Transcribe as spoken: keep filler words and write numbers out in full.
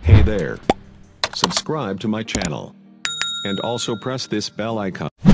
Hey there. Subscribe to my channel. And also press this bell icon.